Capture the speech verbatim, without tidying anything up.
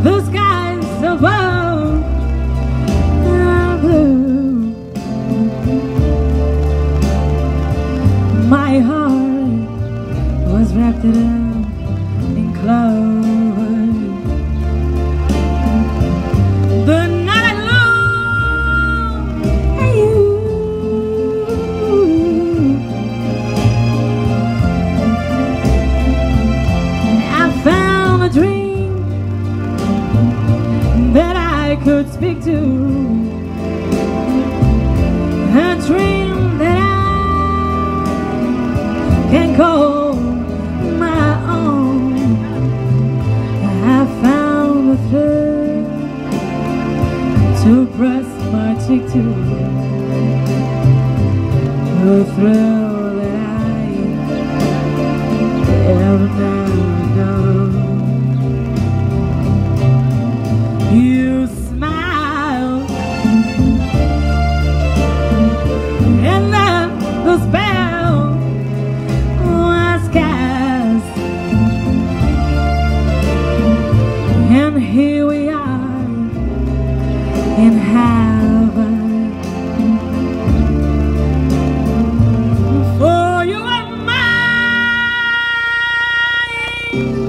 The skies above are blue. My heart was wrapped up in clover. The night long and you. I found a dream that I could speak to, a dream that I can call my own. I found the thrill to press my cheek to, the thrill that I ever known. You smiled, and then the spell was cast, and here we are in heaven. For you are mine.